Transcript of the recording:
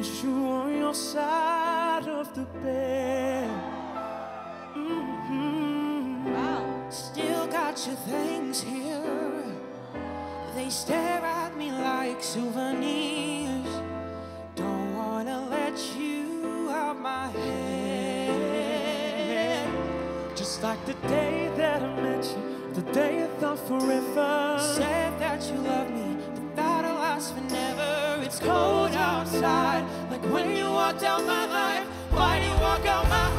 tissue on your side of the bed. Wow. Still got your things here. They stare at me like souvenirs. Don't wanna let you out my head. Just like the day that I met you, the day I thought forever. Said that you love me, but that'll last forever. It's cold outside, like when you walked out my life. Why do you walk out my